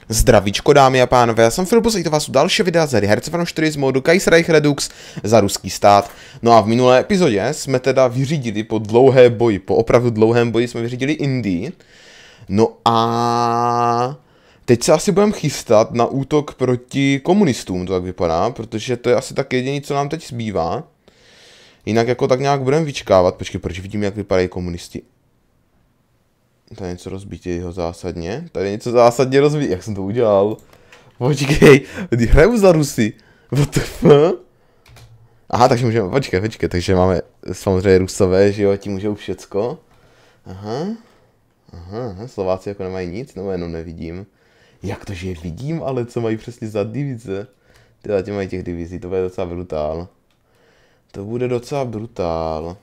Zdravíčko dámy a pánové, já jsem Filipus a to vás u dalšího videa z hry Hearts of Iron 4 z modu Kaiserreich Redux za ruský stát. No a v minulé epizodě jsme teda vyřídili po dlouhé boji, po opravdu dlouhém boji jsme vyřídili Indii. No a teď se asi budeme chystat na útok proti komunistům, to tak vypadá, protože to je asi tak jediné, co nám teď zbývá. Jinak jako tak nějak budeme vyčkávat, počkej, proč vidím, jak vypadají komunisti. Tady něco rozbítějího zásadně. Tady něco zásadně rozbít. Jak jsem to udělal? Počkej, hraju za Rusy. What the fuck? Aha, takže můžeme, počkej, takže máme samozřejmě Rusové, že jo, ti můžou všecko. Aha, Slováci jako nemají nic, nebo jenom nevidím. Jak to, že je vidím, ale co mají přesně za divize? Tyhle tě mají těch divizí, to bude docela brutál. To bude docela brutál.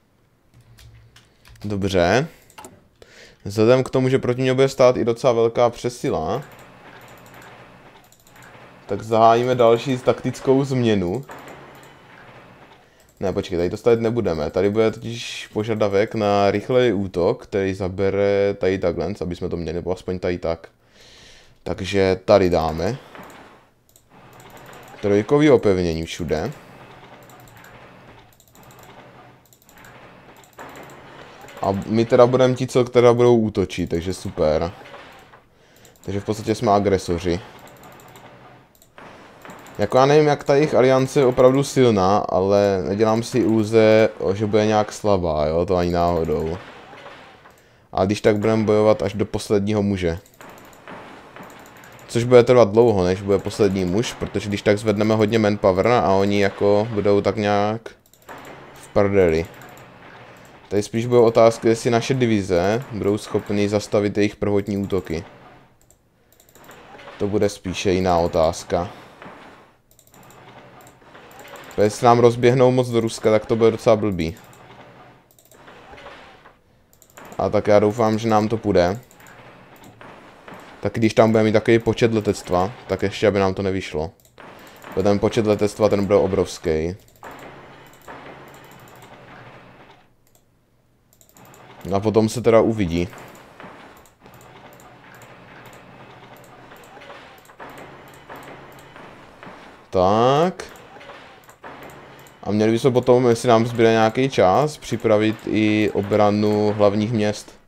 Dobře. Vzhledem k tomu, že proti mě bude stát i docela velká přesila, tak zahájíme další taktickou změnu. Ne, počkej, tady to stavit nebudeme. Tady bude totiž požadavek na rychlej útok, který zabere tady takhle, aby jsme to měli, nebo aspoň tady tak. Takže tady dáme trojkový opevnění všude. A my teda budeme ti, co teda budou útočit, takže super. Takže v podstatě jsme agresoři. Jako já nevím, jak ta jejich aliance je opravdu silná, ale nedělám si iluze, že bude nějak slabá, jo, to ani náhodou. A když tak budeme bojovat až do posledního muže. Což bude trvat dlouho, než bude poslední muž, protože když tak zvedneme hodně manpower a oni jako budou tak nějak v prdeli. Tady spíš bude otázka, jestli naše divize budou schopny zastavit jejich prvotní útoky. To bude spíše jiná otázka. Jestli nám rozběhnou moc do Ruska, tak to bude docela blbý. A tak já doufám, že nám to půjde. Tak když tam budeme mít takový počet letectva, tak ještě aby nám to nevyšlo. Ten počet letectva, ten bude obrovský. A potom se teda uvidí. Tak. A měli bychom potom, jestli nám zbyde nějaký čas, připravit i obranu hlavních měst.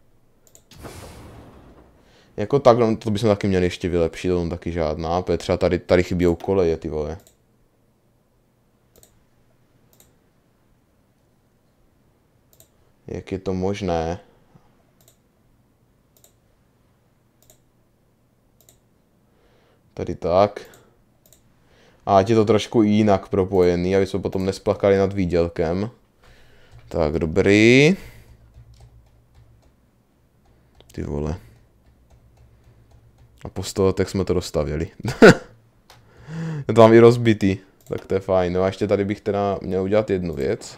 Jako tak, no, to bychom taky měli ještě vylepšit, to taky žádná, protože třeba tady chybějou koleje, ty vole. Jak je to možné? Tady tak. A ať je to trošku jinak propojený, aby jsme potom nesplakali nad výdělkem. Tak, dobrý. Ty vole. A po 100 letech jsme to dostavěli. Je to mám i rozbitý. Tak to je fajn. No a ještě tady bych teda měl udělat jednu věc.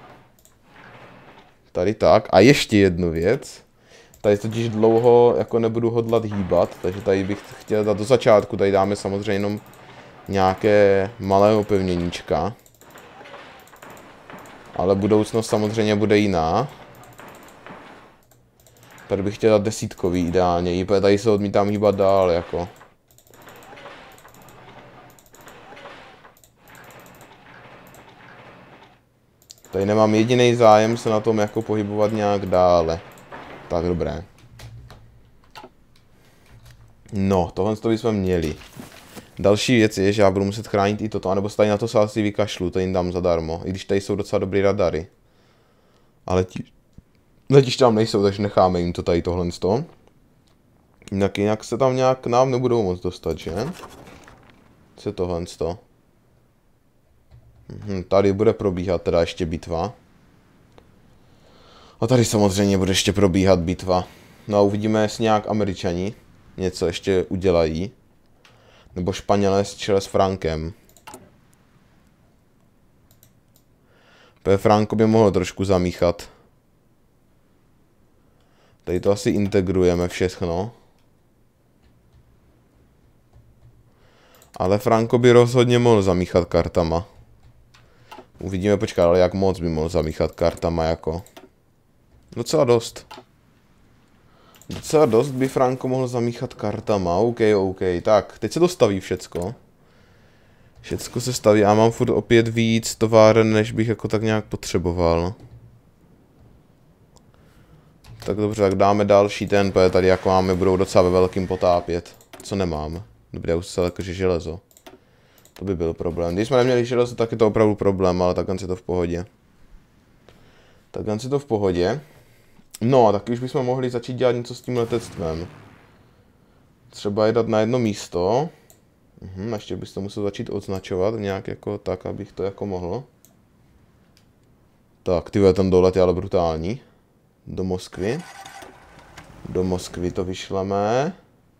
Tady tak. A ještě jednu věc. Tady totiž dlouho jako nebudu hodlat hýbat, takže tady bych chtěl dát do začátku. Tady dáme samozřejmě jenom nějaké malé opevněníčka. Ale budoucnost samozřejmě bude jiná. Tady bych chtěl dát desítkový ideálně. Tady se odmítám hýbat dál jako. Tady nemám jediný zájem se na tom jako pohybovat nějak dále. Tak dobré. No, tohle bychom měli. Další věc je, že já budu muset chránit i toto, anebo se tady na to se asi vykašlu, to jim dám zadarmo. I když tady jsou docela dobrý radary. Ale letiště tam nejsou, takže necháme jim to tady tohle z toho. Jinak se tam nějak nám nebudou moc dostat, že? Co je tohle z toho? Tady bude probíhat teda ještě bitva. A tady samozřejmě bude ještě probíhat bitva. No a uvidíme, jestli nějak Američani něco ještě udělají. Nebo Španělé s čele s Frankem. Franko by mohlo trošku zamíchat. Tady to asi integrujeme všechno. Ale Franko by rozhodně mohl zamíchat kartama. Uvidíme, počkat, ale jak moc by mohl zamíchat kartama jako. Docela dost. Docela dost by Franko mohl zamíchat kartama, OK. Tak, teď se to staví všecko. Všecko se staví, já mám furt opět víc továren, než bych jako tak nějak potřeboval. Tak dobře, tak dáme další ten, protože tady jako máme, budou docela ve velkým potápět. Co nemám? Dobré, už se jakože železo. To by byl problém. Když jsme neměli železo, tak je to opravdu problém, ale takhle je to v pohodě. Takhle je to v pohodě. No a taky už bychom mohli začít dělat něco s tím letectvem. Třeba je dát na jedno místo. Ještě bys to musel začít označovat nějak jako tak, abych to jako mohl. Tak, tyhle ten dolet je ale brutální. Do Moskvy. Do Moskvy to vyšleme.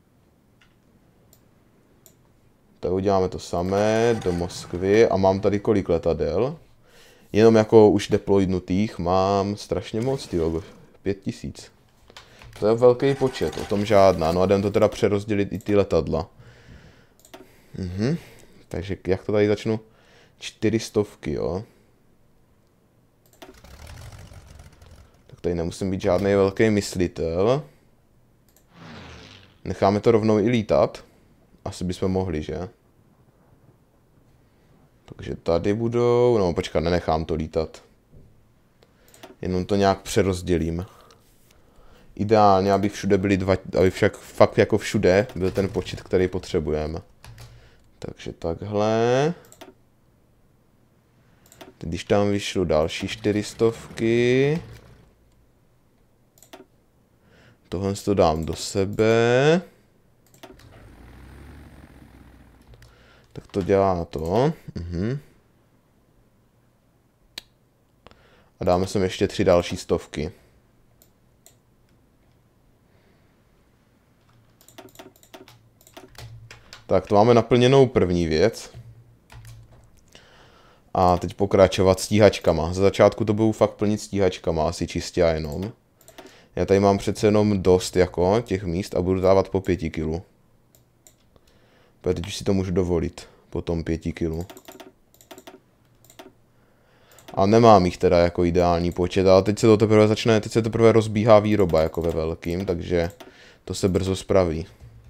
Tak uděláme to samé, do Moskvy. A mám tady kolik letadel? Jenom jako už deploydnutých mám strašně moc, tyjo, 5000. To je velký počet, o tom žádná. No a jdem to teda přerozdělit i ty letadla. Takže jak to tady začnu? 400, jo. Tak tady nemusím být žádný velký myslitel. Necháme to rovnou i lítat. Asi bychom mohli, že? Takže tady budou... No počkat, nenechám to lítat. Jenom to nějak přerozdělím. Ideálně, aby všude byly dva... Aby však fakt jako všude byl ten počet, který potřebujeme. Takže takhle. Teď když tam vyšlo další 400. Tohle to dám do sebe. Tak to dělá to. A dáme sem ještě 3 další 100. Tak to máme naplněnou první věc. A teď pokračovat stíhačkama. Za začátku to budu fakt plnit stíhačkama, asi čistě a jenom. Já tady mám přece jenom dost jako těch míst a budu dávat po 5 kg. Teď už si to můžu dovolit, potom 5 kg. A nemám jich teda jako ideální počet, ale teď se to teprve začne, teď se teprve rozbíhá výroba jako ve velkým, takže to se brzo spraví.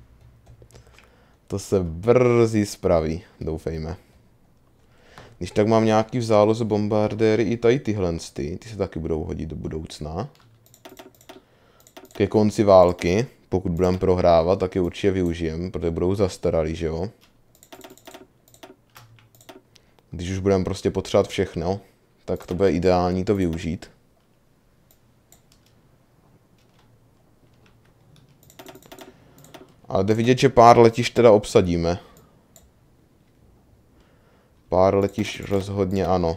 To se brzy spraví, doufejme. Když tak mám nějaký v záloze bombardéry i tady tyhle, ty se taky budou hodit do budoucna. Ke konci války, pokud budeme prohrávat, tak je určitě využijem, protože budou zastaralí, že jo. Když už budeme prostě potřebovat všechno, tak to bude ideální to využít. Ale jde vidět, že pár letišť teda obsadíme. Pár letišť rozhodně ano.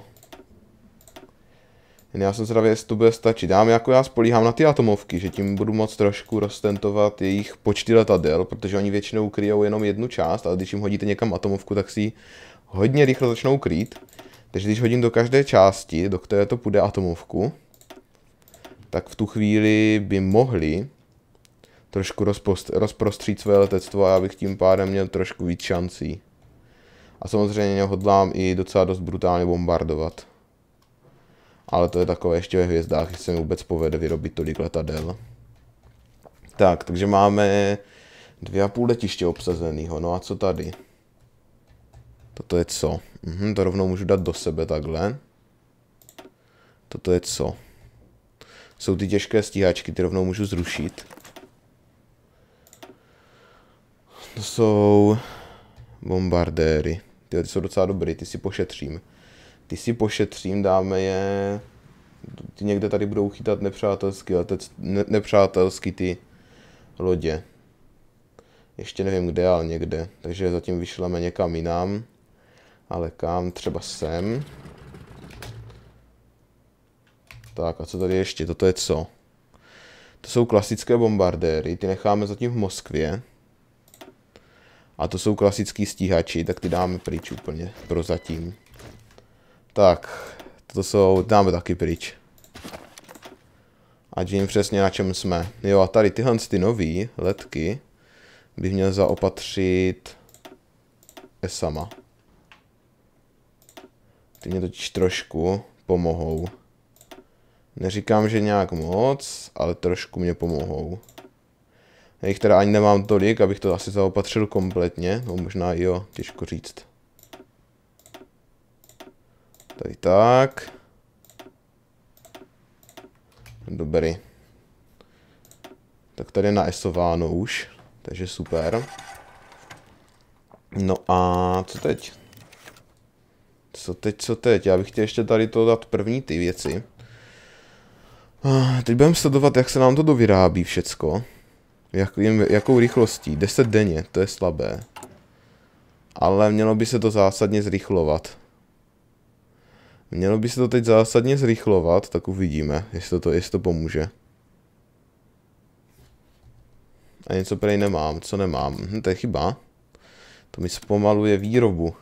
Jen já jsem zvědavý, jestli to bude stačit. Já spolíhám na ty atomovky, že tím budu moct trošku roztentovat jejich počty letadel, protože oni většinou kryjou jenom jednu část, ale když jim hodíte někam atomovku, tak si ji hodně rychle začnou krýt. Takže když hodím do každé části, do které to půjde atomovku, tak v tu chvíli by mohli trošku rozprostřít své letectvo a já bych tím pádem měl trošku víc šancí. A samozřejmě hodlám i docela dost brutálně bombardovat. Ale to je takové ještě ve hvězdách, jestli se mi vůbec povede vyrobit tolik letadel. Tak, takže máme 2,5 letiště obsazenýho. No a co tady? Toto je co? To rovnou můžu dát do sebe takhle. Toto je co? Jsou ty těžké stíhačky, ty rovnou můžu zrušit. To jsou bombardéry. Ty jsou docela dobrý, ty si pošetřím. Dáme je... Ty někde tady budou chytat nepřátelský ty lodě. Ještě nevím kde, ale někde. Takže zatím vyšleme někam jinam. Ale kam? Třeba sem. Tak a co tady ještě? Toto je co? To jsou klasické bombardéry, ty necháme zatím v Moskvě. A to jsou klasický stíhači, tak ty dáme pryč úplně, prozatím. Tak, dáme taky pryč. Ať vím přesně na čem jsme. Jo a tady tyhle ty nový letky bych měl zaopatřit ESAMA. Ty mě totiž trošku pomohou. Neříkám, že nějak moc, ale trošku mě pomohou. Jich teda ani nemám tolik, abych to asi zaopatřil kompletně. No možná i jo, těžko říct. Tady tak. Dobrý. Tak tady je naesováno už. Takže super. No a co teď? Co teď? Já bych chtěl ještě tady to dát první ty věci. Teď budeme sledovat, jak se nám to dovyrábí všecko. Jakou rychlostí. 10 denně, to je slabé. Ale mělo by se to zásadně zrychlovat. Mělo by se to teď zásadně zrychlovat, tak uvidíme, jestli to pomůže. A něco prej nemám, co nemám? To je chyba. To mi zpomaluje výrobu.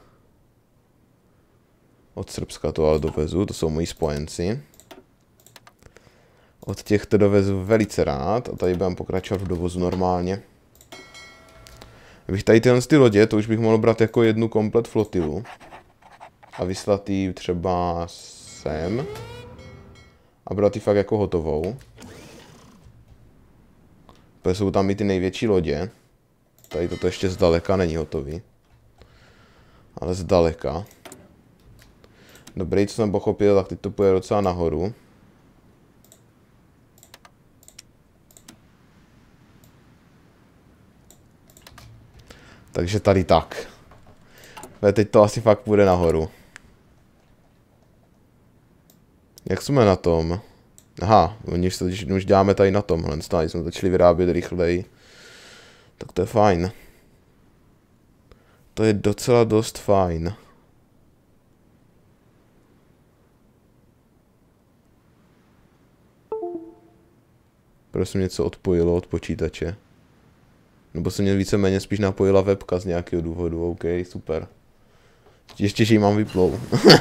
Od Srbska to ale dovezu, to jsou moji spojenci. Od těchto dovezu velice rád a tady budeme pokračovat v dovozu normálně. Kdybych tady ty lodě, to už bych mohl brát jako jednu komplet flotilu. A vyslat ji třeba sem. A brát ji fakt jako hotovou. Protože jsou tam i ty největší lodě. Tady toto ještě zdaleka není hotový. Ale zdaleka. Dobrý, co jsem pochopil, tak teď to půjde docela nahoru. Takže tady tak. Ale teď to asi fakt půjde nahoru. Jak jsme na tom? Aha, už děláme tady na tomhle, tady jsme začali vyrábět rychleji. Tak to je fajn. To je docela dost fajn. Proč se něco odpojilo od počítače? Nebo se mě víceméně spíš napojila webka z nějakého důvodu, OK, super. Ještě, že ji mám vyplou.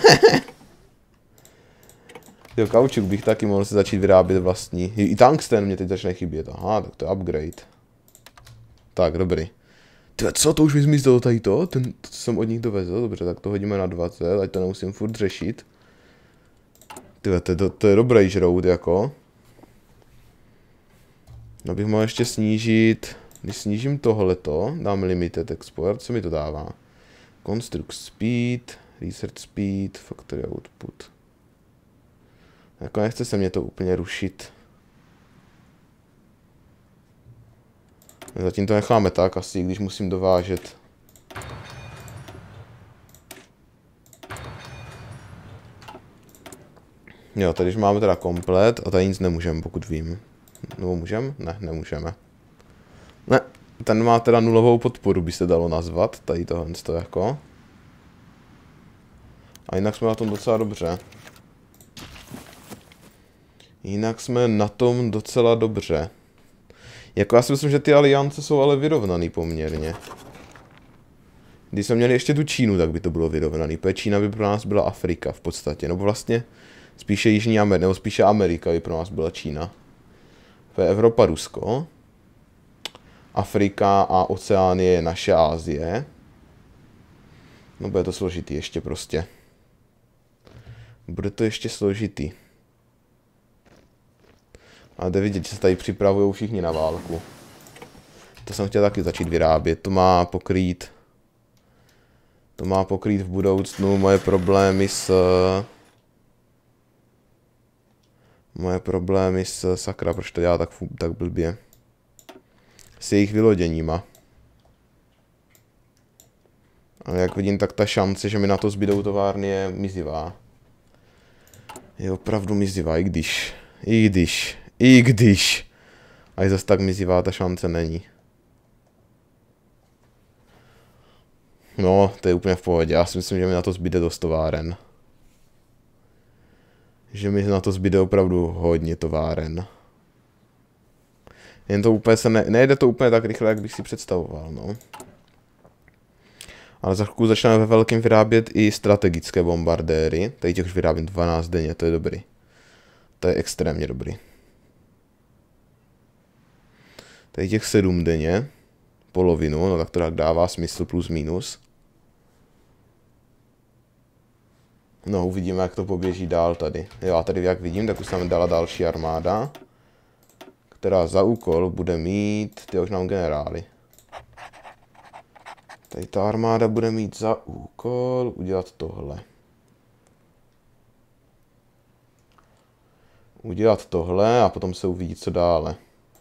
Jo, kaučuk bych taky mohl se začít vyrábět vlastní. I tungsten mě teď začne chybět, aha, tak to je upgrade. Tak, dobrý. Tyhle, co, to už mi zmizelo tady to? To jsem od nich dovezl, dobře, tak to hodíme na 20, ať to nemusím furt řešit. Tyhle, to je dobrý žrout, jako. No bych mohl ještě snížit, když snížím tohleto, dám limited export, co mi to dává? Construct speed, research speed, factory output. Jako nechce se mě to úplně rušit. Zatím to necháme tak asi, když musím dovážet. Jo, tady už máme teda komplet a tady nic nemůžeme, pokud vím. Nebo můžeme? Ne, nemůžeme. Ne, ten má teda nulovou podporu, by se dalo nazvat, tady tohle jako. A jinak jsme na tom docela dobře. Jako já si myslím, že ty aliance jsou ale vyrovnaný poměrně. Když jsme měli ještě tu Čínu, tak by to bylo vyrovnaný. Protože Čína by pro nás byla Afrika v podstatě. Nebo vlastně spíše Jižní Amerika, nebo spíše Amerika by pro nás byla Čína. To je Evropa, Rusko. Afrika a Oceánie je naše Asie. No bude to složitý ještě prostě. Bude to ještě složitý. Ale jde vidět, že se tady připravují všichni na válku. To jsem chtěl taky začít vyrábět. To má pokrýt v budoucnu moje problémy s sakra, proč to dělá tak blbě. S jejich vyloděníma. Ale jak vidím, tak ta šance, že mi na to zbydou továrny, je mizivá. Je opravdu mizivá, i když. A zase tak mizivá ta šance není. No, to je úplně v pohodě. Já si myslím, že mi na to zbyde dost továren. Že mi na to zbyde opravdu hodně továren. Jen to úplně nejde to úplně tak rychle, jak bych si představoval, no. Ale za chvilku začneme ve velkém vyrábět i strategické bombardéry. Tady těch už vyrábím 12 denně, to je dobrý. To je extrémně dobrý. Tady těch 7 denně. Polovinu, no tak to tak dává smysl plus minus. No, uvidíme, jak to poběží dál tady. Jo, a tady jak vidím, tak už se nám dala další armáda. která za úkol bude mít, ty už mám generály. Tady ta armáda bude mít za úkol udělat tohle. Udělat tohle a potom se uvidí, co dále.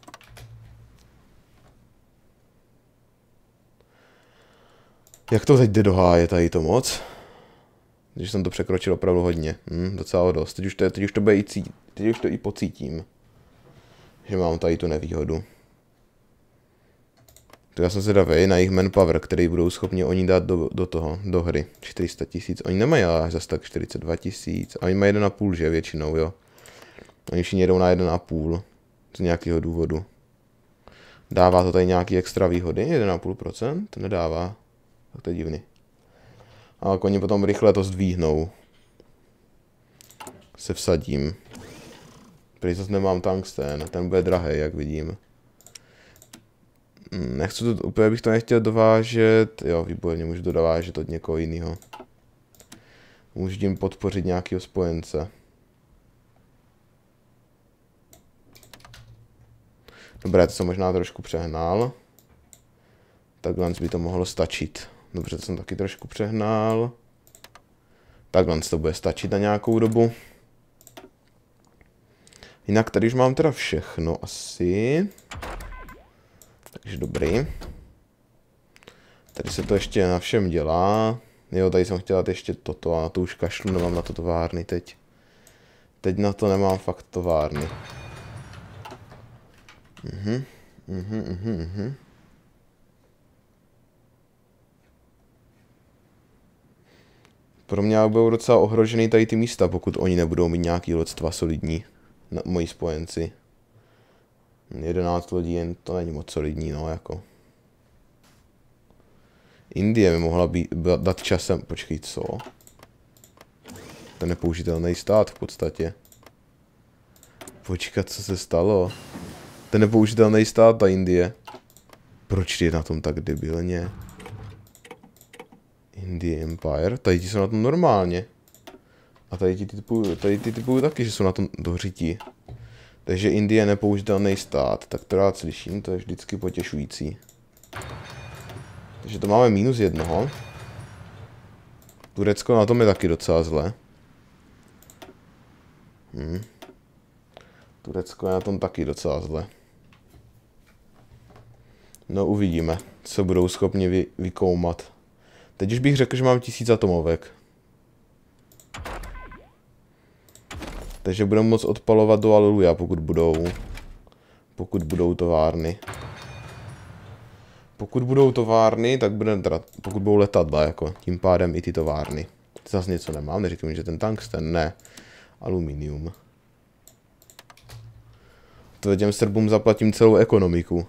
Jak to teď jde do háje, tady to moc? Když jsem to překročil opravdu hodně. Docela dost. Teď už to bude teď už to i pocítím. Že mám tady tu nevýhodu. To já jsem zvědavý na jejich manpower, který budou schopni oni dát do hry. 400 000. Oni nemají až zase tak 42 000. A oni mají 1,5, že většinou, jo. Oni všichni jedou na 1,5. Z nějakého důvodu. Dává to tady nějaký extra výhody? 1,5%? Nedává. Tak to je divný. Ale oni potom rychle to zdvíhnou. Se vsadím. Prý zase nemám tungsten. Ten bude drahý, jak vidím. Nechci to, úplně bych to nechtěl dovážet. Jo, výborně, můžu to dovážet od někoho jiného. Můžu tím podpořit nějakého spojence. Dobré, to jsem možná trošku přehnal. Takhle by to mohlo stačit. Dobře, to jsem taky trošku přehnal. Takhle to bude stačit na nějakou dobu. Jinak tady už mám teda všechno asi. Takže dobrý. Tady se to ještě na všem dělá. Jo, tady jsem chtěl dát ještě toto a na to už kašlu, nemám na to továrny teď. Teď na to nemám fakt továrny. Pro mě budou docela ohrožený tady ty místa, pokud oni nebudou mít nějaký lodstva solidní. Moji spojenci. 11 lodí, jen to není moc solidní, no jako. Indie mi mohla dát časem, počkej, co? To je nepoužitelný stát v podstatě. Počkat, co se stalo? To je nepoužitelný stát, ta Indie. Proč je na tom tak debilně? Indie Empire, tady ti jsou na tom normálně. A tady ty typují taky, že jsou na tom dohřití. Takže Indie je nepoužitelný stát, tak to rád slyším, to je vždycky potěšující. Takže to máme -1. Turecko na tom je taky docela zle. Turecko je na tom taky docela zle. No uvidíme, co budou schopni vykoumat. Teď už bych řekl, že mám 1000 atomovek. Takže budeme moct odpalovat do Aleluja, pokud budou továrny. Pokud budou továrny, tak budeme teda, pokud budou letadla, jako tím pádem i ty továrny. Zase něco nemám, neříkám, že ten tungsten, ne. Aluminium. To těm Srbům zaplatím celou ekonomiku.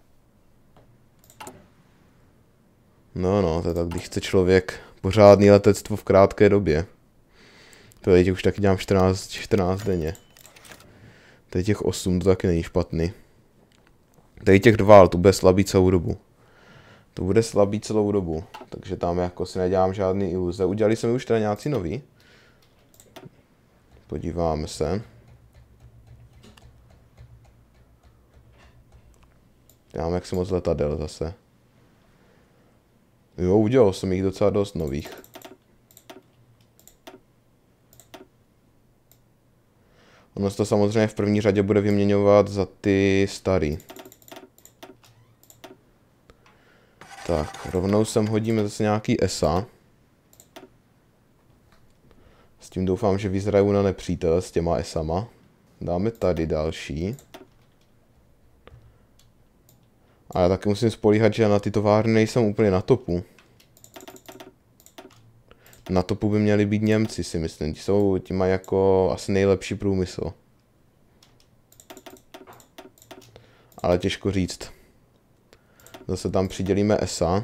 No, to je tak, když chce člověk pořádný letectvo v krátké době. To teď už taky dělám 14 denně. Tady těch 8 to taky není špatný. Tady těch 2, ale to bude slabý celou dobu. To bude slabý celou dobu. Takže tam jako si nedělám žádný iluze. Udělali jsme už teda nějací nový. Podíváme se. Já mám jaksi moc letadel zase. Jo, udělal jsem jich docela dost nových. Ono se to samozřejmě v první řadě bude vyměňovat za ty starý. Tak, rovnou sem hodíme zase nějaký ESA. S tím doufám, že vyzraju na nepřítel s těma ESama. Dáme tady další. A já taky musím spolíhat, že na ty továrny nejsem úplně na topu. Na topu by měli být Němci, si myslím. Ti mají jako asi nejlepší průmysl. Ale těžko říct. Zase tam přidělíme ESA.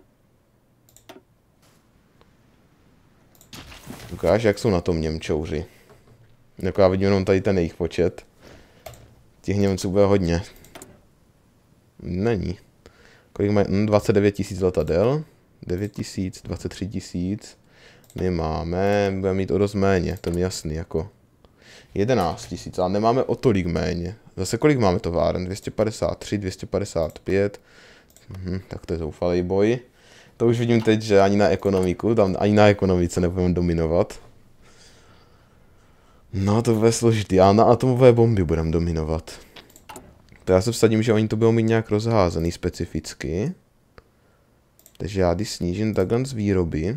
Ukáž, jak jsou na tom Němčouři. Jako já vidím jenom tady ten jejich počet. Těch Němců bude hodně. Není. Kolik mají? 29 000 letadel. 9 000, 23 000. My budeme mít o dost méně, to je mi jasný, jako. 11 000, ale nemáme o tolik méně. Zase kolik máme továren? 253, 255. Tak to je zoufalý boj. To už vidím teď, že ani na ekonomiku, tam ani na ekonomice nebudeme dominovat. No to bude složitý, ale na atomové bomby budeme dominovat. To já se vsadím, že oni to budou mít nějak rozházený specificky. Takže já když snížím takhle z výroby.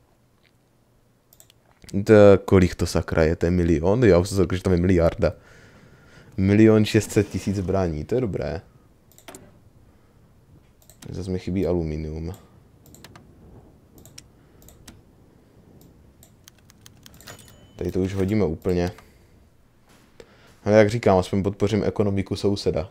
Kolik to sakra je? To je milion? Já už jsem řekl, že tam je miliarda. 1 600 000 zbraní, to je dobré. Zase mi chybí aluminium. Tady to už hodíme úplně. Ale jak říkám, aspoň podpořím ekonomiku souseda.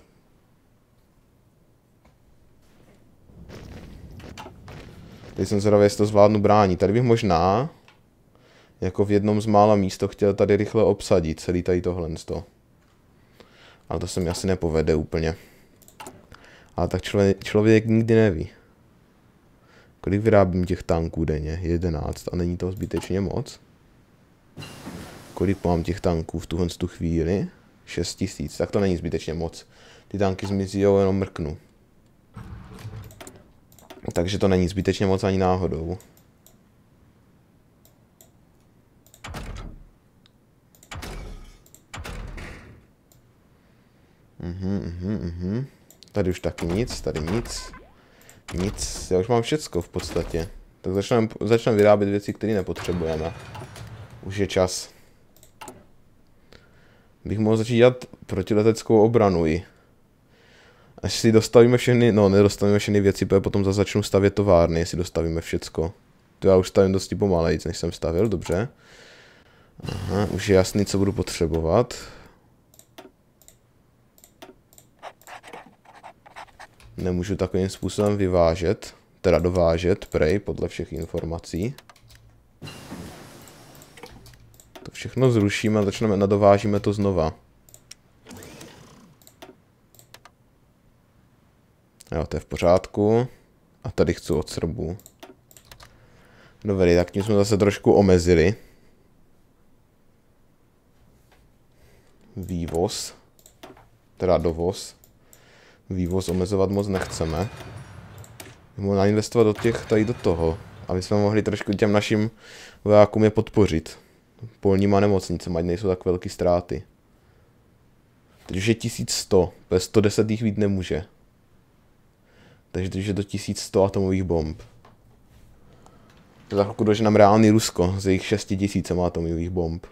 Teď jsem zvědavý, jestli to zvládnu bránit. Tady bych možná, jako v jednom z mála míst, chtěl tady rychle obsadit celý tady tohle. Ale to se mi asi nepovede úplně. Ale tak člověk nikdy neví. Kolik vyrábím těch tanků denně? 11. A není to zbytečně moc? Kolik mám těch tanků v tuhle chvíli? 6 000. Tak to není zbytečně moc. Ty tanky zmizí, jenom mrknu. Takže to není zbytečně moc ani náhodou. Tady už taky nic, tady nic. Nic, já už mám všecko v podstatě. Tak začneme vyrábět věci, které nepotřebujeme. Už je čas. Bych mohl začít dělat protileteckou obranu i. Až si dostavíme všechny, no nedostavíme všechny věci, protože potom zase začnu stavět továrny, jestli dostavíme všecko. To já už stavím dosti pomalejc, než jsem stavil, dobře. Aha, už je jasný, co budu potřebovat. Nemůžu takovým způsobem vyvážet, teda dovážet, prej, podle všech informací. To všechno zrušíme a nadovážíme to znova. Jo, to je v pořádku. A tady chci od Srbů. Dobrý, tak tím jsme zase trošku omezili. Vývoz. Teda dovoz. Vývoz omezovat moc nechceme. Můžeme nainvestovat tady do toho. Aby jsme mohli trošku těm našim vojákům je podpořit. Polníma nemocnicem, ať nejsou tak velké ztráty. Teď už je 1100. Bez 110 jich být nemůže. Takže teď je to 1100 atomových bomb. Za chvilku dožije nám reálný Rusko z jejich 6000 atomových bomb.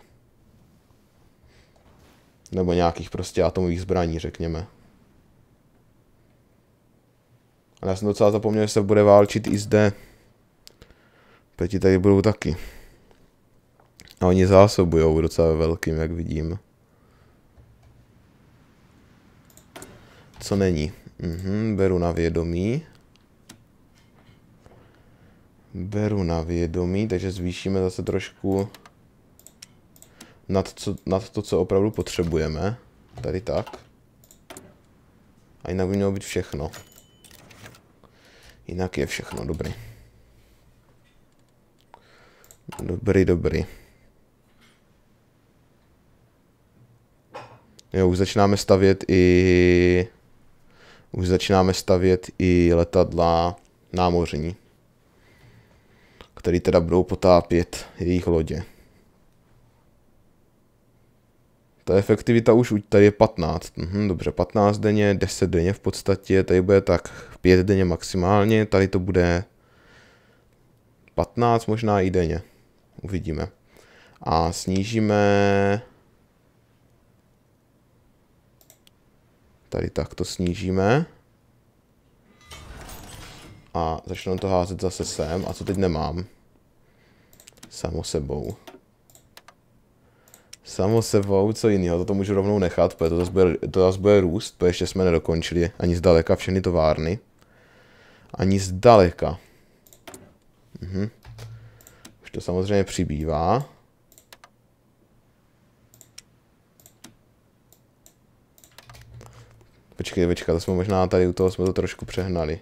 Nebo nějakých prostě atomových zbraní, řekněme. Ale já jsem docela zapomněl, že se bude válčit i zde. Proti tady budou taky. A oni zásobujou docela velkým, jak vidím. Co není? Beru na vědomí. Beru na vědomí, takže zvýšíme zase trošku nad to, co opravdu potřebujeme. Tady tak. A jinak by mělo být všechno. Jinak je všechno, dobrý. Dobrý. Jo, už začínáme stavět i letadla námořní, které teda budou potápět jejich lodě. Ta efektivita už tady je 15. Dobře, 15 denně, 10 denně v podstatě, tady bude tak 5 denně maximálně, tady to bude 15 možná i denně. Uvidíme. A snížíme... Tady tak to snížíme. A začnu to házet zase sem. A co teď nemám? Samo sebou, co jiného, to můžu rovnou nechat, protože to zase bude růst, protože ještě jsme nedokončili ani zdaleka všechny továrny. Ani zdaleka. Už to samozřejmě přibývá. Počkej, to jsme možná tady u toho jsme to trošku přehnali.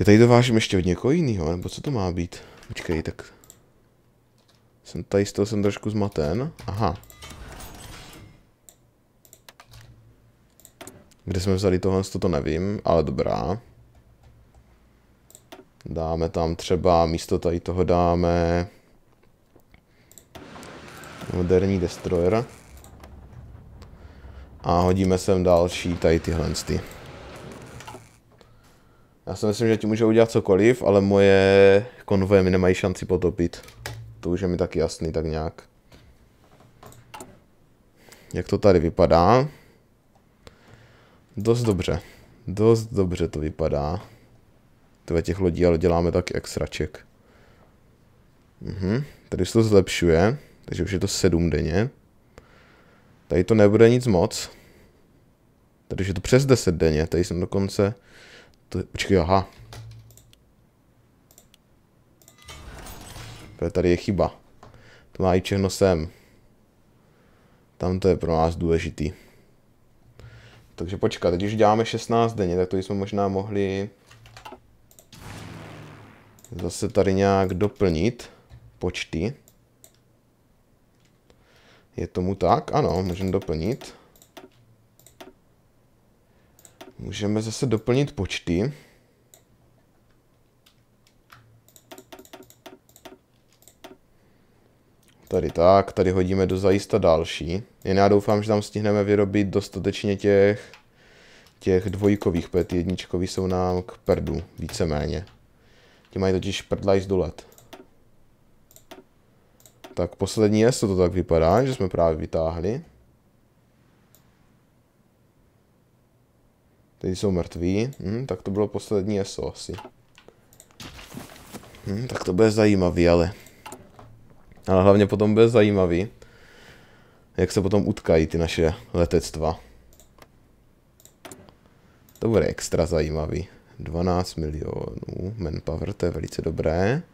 Já tady dovážím ještě od někoho jiného, nebo co to má být? Počkej, tak... Tady z toho jsem trošku zmaten. Aha. Kde jsme vzali tohle, to nevím, ale dobrá. Dáme tam třeba, místo tady toho dáme... Moderní destroyer. A hodíme sem další tady tyhle. Já si myslím, že ti můžu udělat cokoliv, ale moje konvoje mi nemají šanci potopit. To už je mi taky jasný, tak nějak. Jak to tady vypadá? Dost dobře. Dost dobře to vypadá. Tyhle těch lodí ale děláme taky extraček. Tady se to zlepšuje. Takže už je to 7 denně. Tady to nebude nic moc. Tady je to přes 10 denně. Tady jsem dokonce... Počkej, aha. Tady je chyba. To má i všechno sem. Tam to je pro nás důležitý. Takže počkat, teď už děláme 16 denně, tak to jsme možná mohli... Zase tady nějak doplnit počty. Je tomu tak? Ano, můžeme doplnit. Můžeme zase doplnit počty. Tady tak, tady hodíme do zajista další. Jen já doufám, že tam stihneme vyrobit dostatečně těch dvojkových, protože ty jedničkový jsou nám k prdu, víceméně. Ti mají totiž prdlajs do let. Tak poslední jest, to tak vypadá, že jsme právě vytáhli. Tady jsou mrtví, tak to bylo poslední ESO asi. Tak to bude zajímavý, ale hlavně potom bude zajímavý, jak se potom utkají ty naše letectva. To bude extra zajímavý. 12 milionů manpower, to je velice dobré.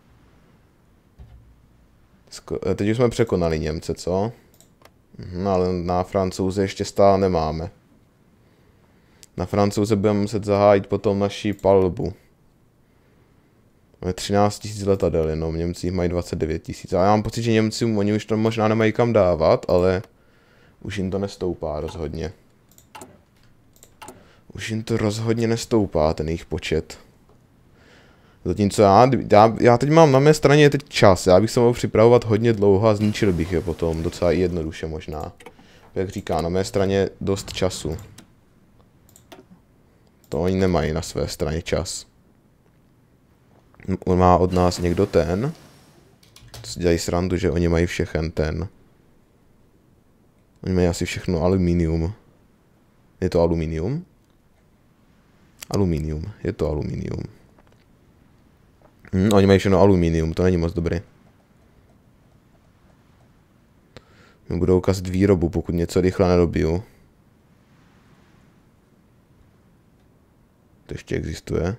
Teď už jsme překonali Němce, co? Ale na Francouze ještě stále nemáme. Na Francouze budeme muset zahájit potom naši palbu. Máme 13 000 letadel jenom, Němci mají 29 000. A já mám pocit, že Němci, oni už to možná nemají kam dávat, ale už jim to nestoupá rozhodně. Už jim to rozhodně nestoupá, ten jejich počet. Zatímco já teď mám na mé straně teď čas, já bych se mohl připravovat hodně dlouho a zničil bych je potom, docela i jednoduše možná. Jak říká, na mé straně dost času. To oni nemají na své straně čas. On má od nás někdo ten. Si dělají srandu, že oni mají všechen ten. Oni mají asi všechno aluminium. Je to aluminium? Aluminium, je to aluminium. Oni mají všechno aluminium, to není moc dobrý. Budou kazit výrobu, pokud něco rychle nedobiju. To ještě existuje.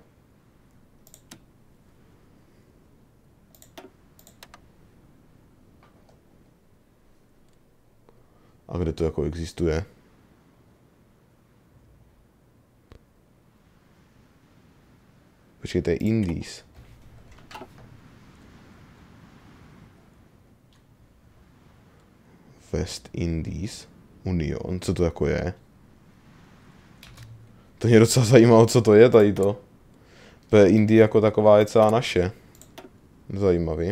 A kde to jako existuje? Počkejte, Indies. West Indies. Union, co to jako je? To mě docela zajímalo, co to je tady to. Indie jako taková je celá naše. Zajímavý.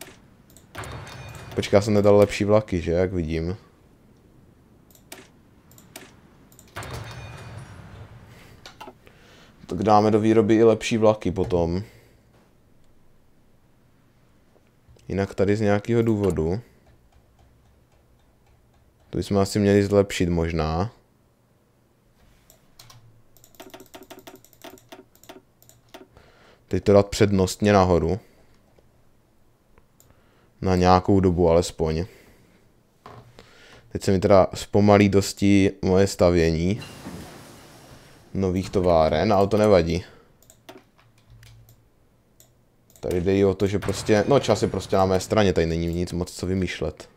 Počká, jsem nedal lepší vlaky, že? Jak vidím. Tak dáme do výroby i lepší vlaky potom. Jinak tady z nějakého důvodu. To bychom asi měli zlepšit možná. Teď to dát přednostně nahoru. Na nějakou dobu alespoň. Teď se mi teda zpomalí dosti moje stavění nových továren, ale to nevadí. Tady jde i o to, že prostě, no čas je prostě na mé straně, tady není nic moc co vymýšlet.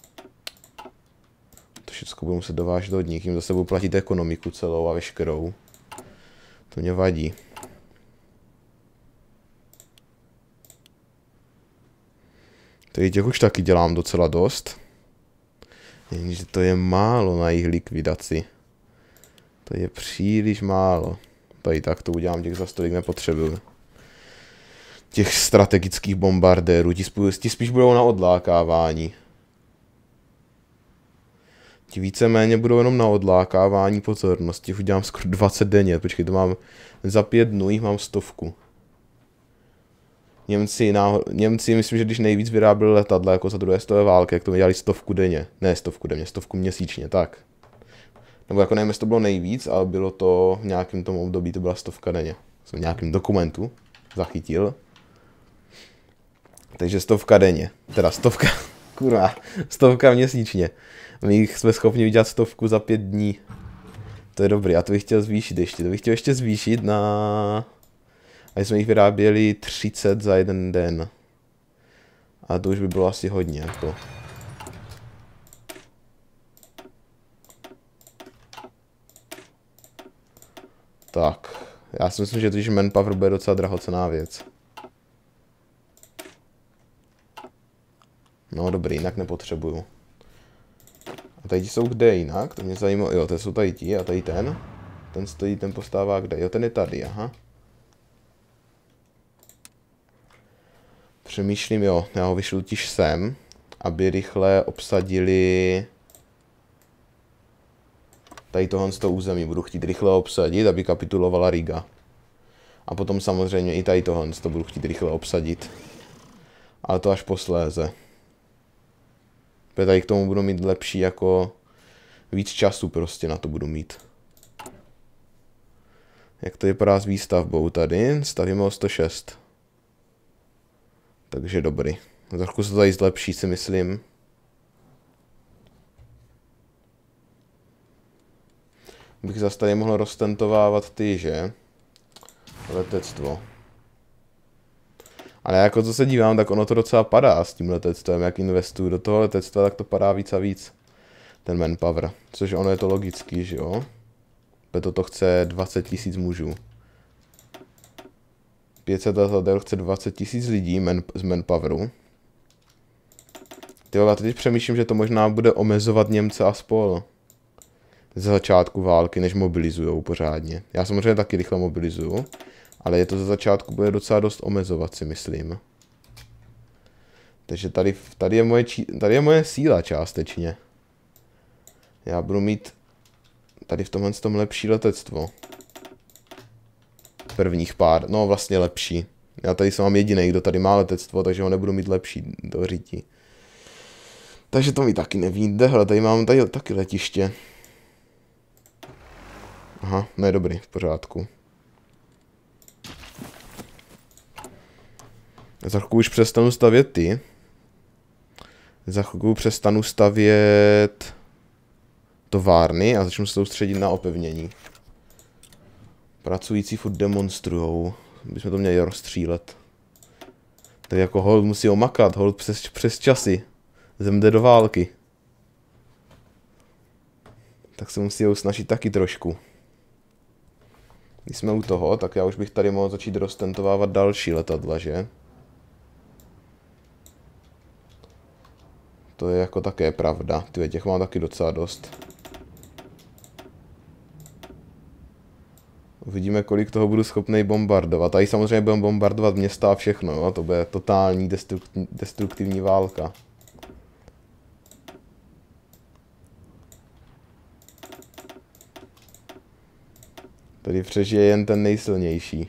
To všechno budu muset dovážet od nich, jim zase budu platit ekonomiku celou a veškerou. To mě vadí. Tady těch už taky dělám docela dost. Jenže to je málo na jejich likvidaci. To je příliš málo. Tady tak to udělám, těch za stolik nepotřebuju. Těch strategických bombardérů, ti spíš budou na odlákávání. Ti víceméně budou jenom na odlákávání pozornosti. Už udělám skoro 20 denně. Počkej, to mám za 5 dnů, jich mám 100. Němci, myslím, že když nejvíc vyráběli letadla jako za druhé světové války, jak to dělali 100 denně. Ne 100 denně, 100 měsíčně, tak. Nebo jako nevím, jestli to bylo nejvíc, ale bylo to v nějakém tom období, to byla 100 denně. Jsem v nějakém dokumentu zachytil. Takže 100 denně. Teda 100, kurva, 100 měsíčně. My jsme schopni vydělat 100 za 5 dní. To je dobrý, a to bych chtěl zvýšit ještě. To bych chtěl ještě zvýšit na... A jsme jich vyráběli 30 za jeden den. A to už by bylo asi hodně, jako. Tak. Já si myslím, že totiž manpower bude docela drahocenná věc. No dobrý, jinak nepotřebuju. A tady jsou kde jinak? To mě zajímá. Jo, to jsou tady ti a tady ten. Ten stojí, ten postává kde? Jo, ten je tady, aha. Přemýšlím, jo, já ho vyšlu tiž sem, aby rychle obsadili tady tohle z toho území. Budu chtít rychle obsadit, aby kapitulovala Riga. A potom samozřejmě i tady tohle to budu chtít rychle obsadit. Ale to až posléze. Tady k tomu budu mít lepší jako víc času prostě na to budu mít. Jak to vypadá s výstavbou tady? Stavíme o 106. Takže dobrý. Trošku se to tady zlepší, si myslím. Bych zase tady mohl roztentovávat ty, že? Letectvo. Ale jako co se dívám, tak ono to docela padá s tím letectvem. Jak investuju do toho letectva, tak to padá víc a víc. Ten manpower. Což ono je to logický, že jo? Proto to chce 20 000 mužů. 500 letadel chce 20 000 lidí z manpoweru. Tyjo, já teď přemýšlím, že to možná bude omezovat Němce a spol. Ze začátku války, než mobilizujou pořádně. Já samozřejmě taky rychle mobilizuju. Ale je to ze začátku bude docela dost omezovat, si myslím. Takže tady je moje síla částečně. Já budu mít tady v tomhle tom lepší letectvo. Prvních pár, no vlastně lepší. Já tady jsem mám jediný, kdo tady má letectvo, takže ho nebudu mít lepší do řítí. Takže to mi taky nevíde, hele, tady mám tady taky letiště. Aha, ne, dobrý, v pořádku. Za chvilku už přestanu stavět ty. Za chvilku přestanu stavět továrny a začnu se soustředit na opevnění. Pracující furt demonstrujou. Bychom to měli rozstřílet. Tak jako hold musí omakat, hold přes časy. Zem jde do války. Tak se musí snažit taky trošku. Když jsme u toho, tak já už bych tady mohl začít roztentovávat další letadla, že? To je jako také pravda. Ty těch mám taky docela dost. Uvidíme, kolik toho budu schopný bombardovat. Tady samozřejmě budeme bombardovat města a všechno, jo? To bude totální destruktivní válka. Tady přežije jen ten nejsilnější.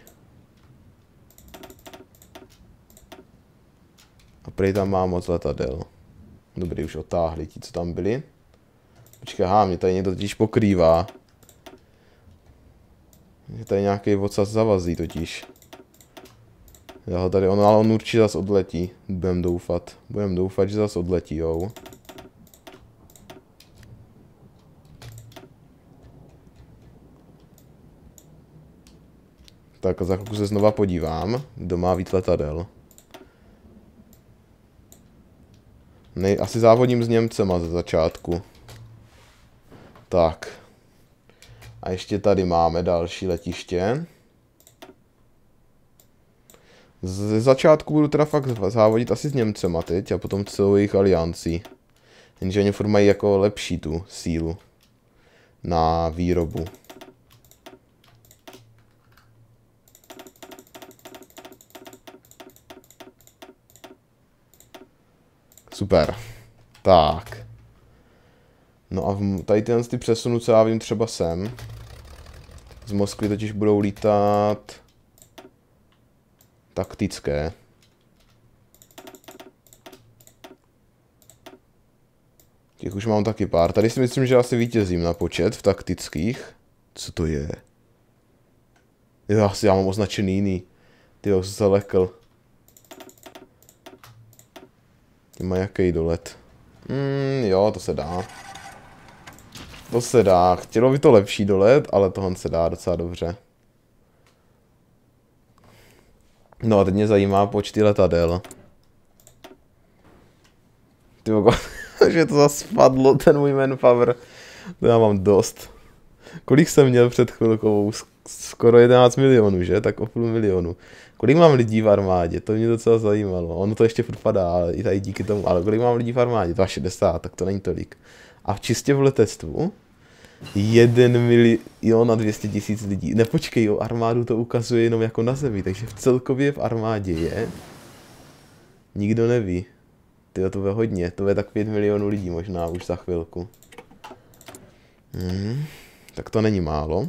A prej tam má moc letadel. Dobrý, už otáhli ti, co tam byli. Počkej, aha, mě tady někdo totiž pokrývá. Je tady nějaký vocas zavazí totiž. Já tady, ale on určitě zase odletí. Budem doufat, že zase odletí, jo. Tak a za chvilku se znova podívám, kdo má víc letadel. Asi závodím s Němcema ze začátku. Tak. A ještě tady máme další letiště. Z začátku budu teda fakt závodit asi s Němcema teď a potom celou jejich aliancí. Jenže oni furt mají jako lepší tu sílu na výrobu. Super. Tak. No a tady ty přesunu, co já vím, třeba sem. Z Moskvy totiž budou lítat taktické. Těch už mám taky pár. Tady si myslím, že asi vítězím na počet v taktických. Co to je? Já mám označený jiný. Tyjo, jsem se lekl. Ty má jaký dolet? Jo, to se dá. To se dá. Chtělo by to lepší dolet, ale tohle se dá docela dobře. No a teď mě zajímá počty letadel. Tyjo, že to zase spadlo, ten můj manpower. To já mám dost. Kolik jsem měl před chvilkou? Skoro 11 milionů, že? Tak o půl milionu. Kolik mám lidí v armádě? To mě docela zajímalo. Ono to ještě furt padá, ale i tady díky tomu. Ale kolik mám lidí v armádě? 260, tak to není tolik. A čistě v letectvu 1 milion a 200 000 lidí. Nepočkej, jo, armádu to ukazuje jenom jako na zemi, takže celkově v armádě je. Nikdo neví. Tyjo, to je hodně, to je tak 5 milionů lidí možná už za chvilku. Tak to není málo.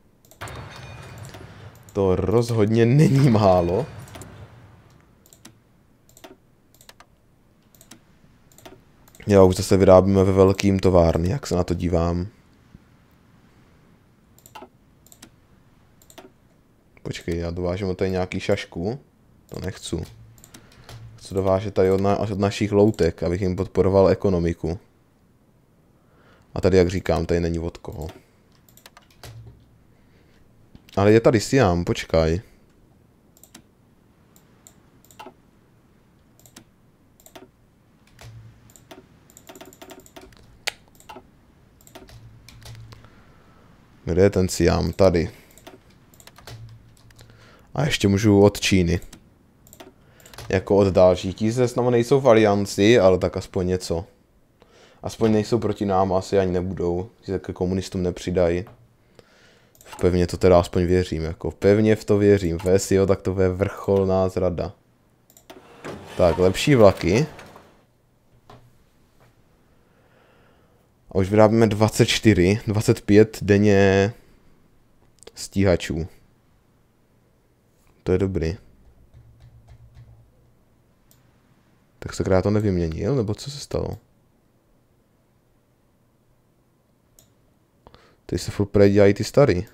To rozhodně není málo. Jo, už zase vyrábíme ve velkým továrně, jak se na to dívám. Počkej, já dovážím tady nějaký šašku. To nechci. Chci dovážet tady od našich loutek, abych jim podporoval ekonomiku. A tady, jak říkám, tady není od koho. Ale je tady Siam, počkaj. Kde je ten Siam? Tady. A ještě můžu od Číny. Jako od dalších. Ti se s námi nejsou v alianci, ale tak aspoň něco. Aspoň nejsou proti nám, asi ani nebudou. Ti se ke komunistům nepřidají. Pevně to teda aspoň věřím, jako pevně v to věřím. VSIO, tak to je vrcholná zrada. Tak, lepší vlaky. A už vyrábíme 25 denně stíhačů. To je dobrý. Tak se krát to nevyměnil, nebo co se stalo? Teď se furt dělají ty starý.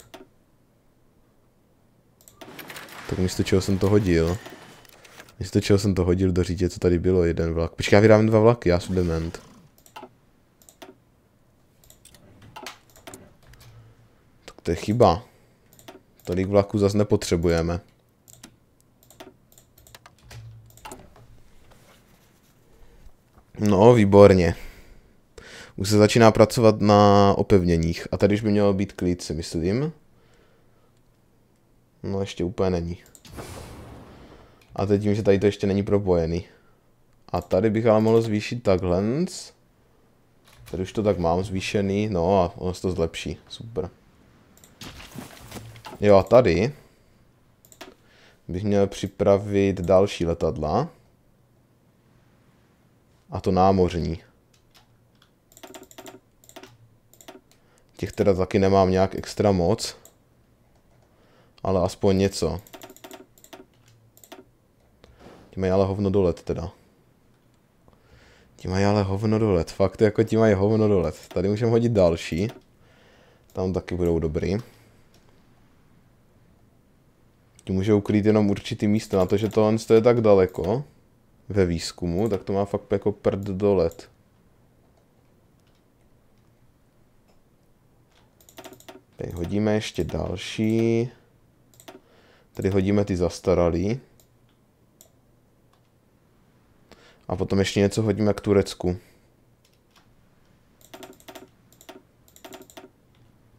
Tak místo čeho jsem to hodil. Místo čeho jsem to hodil do řítě, co tady bylo, jeden vlak. Počkej, já vyrábím 2 vlaky, já jsem dement. Tak to je chyba. Tolik vlaků zase nepotřebujeme. No, výborně. Už se začíná pracovat na opevněních. A tady už by mělo být klid, si myslím. No, ještě úplně není. A teď tím, že tady to ještě není propojený. A tady bych ale mohl zvýšit takhle. Tady už to tak mám zvýšený. No a ono se to zlepší. Super. Jo a tady bych měl připravit další letadla. A to námořní. Těch teda taky nemám nějak extra moc. Ale aspoň něco. Ti mají ale hovno dolet teda. Ti mají ale hovno dolet. Fakt jako ti mají hovno dolet. Tady můžeme hodit další. Tam taky budou dobrý. Ti můžou ukrýt jenom určitý místo. Na to, že tohle je tak daleko ve výzkumu, tak to má fakt jako prd dolet. Tady hodíme ještě další. Tady hodíme ty zastaralý. A potom ještě něco hodíme k Turecku.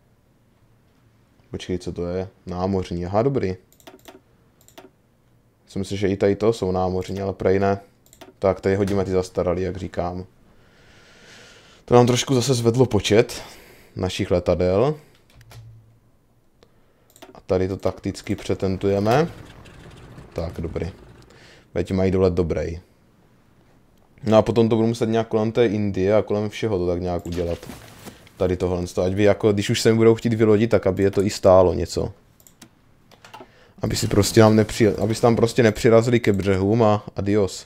Počkej, co to je? Námořní. Aha, dobrý. Myslím, že i tady to jsou námořní, ale prej ne. Tak, tady hodíme ty zastaralý, jak říkám. To nám trošku zase zvedlo počet našich letadel. A tady to takticky přetentujeme. Tak, dobrý. Veď mají dolet dobrý. No a potom to budu muset nějak kolem té Indie a kolem všeho to tak nějak udělat. Tady tohle, ať by jako, když už se mi budou chtít vylodit, tak aby je to i stálo něco. Aby si prostě aby se tam prostě nepřirazili ke břehům a adios.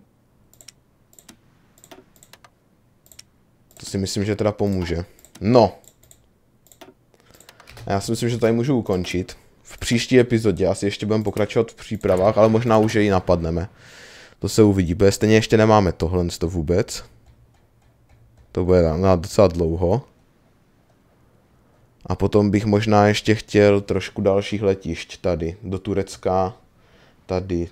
To si myslím, že teda pomůže. No. A já si myslím, že tady můžu ukončit. V příští epizodě asi ještě budeme pokračovat v přípravách, ale možná už je ji napadneme. To se uvidí, protože stejně ještě nemáme tohle vůbec. To bude na docela dlouho. A potom bych možná ještě chtěl trošku dalších letišť tady. Do Turecka, tady,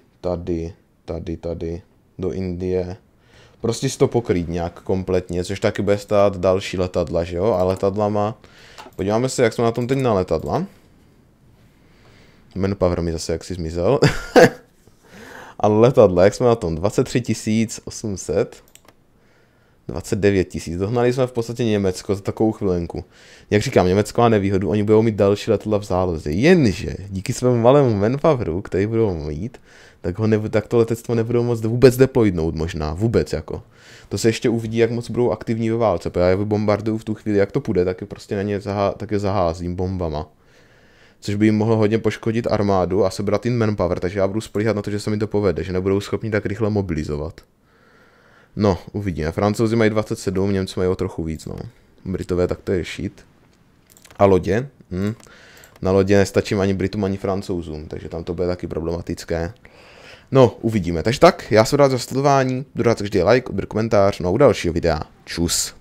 do Indie. Prostě si to pokrýt nějak kompletně, což taky bude stát další letadla, že jo? A letadlama, podíváme se, jak jsme na tom teď na letadla. Manpower mi zase jaksi zmizel. Ale letadla, jak jsme na tom? 23 800. 29 000. Dohnali jsme v podstatě Německo za takovou chvilenku. Jak říkám, Německo má nevýhodu, oni budou mít další letadla v záloze. Jenže díky svému malému manpoweru, který budou mít, tak to letectvo nebudou moc vůbec deploynout možná. Vůbec jako. To se ještě uvidí, jak moc budou aktivní ve válce. Protože já je vybombarduju v tu chvíli, jak to půjde, tak je prostě na ně zaházím bombama. Což by jim mohlo hodně poškodit armádu a sebrat jim manpower, takže já budu spolíhat na to, že se mi to povede, že nebudou schopni tak rychle mobilizovat. No, uvidíme. Francouzi mají 27, Němci mají o trochu víc, no. Britové tak to je shit. A lodě? Na lodě nestačím ani Britům, ani Francouzům, takže tam to bude taky problematické. No, uvidíme. Takže tak, já se rád za sledování, budu rád vždy like, odběr, komentář, no a u dalšího videa. Čus.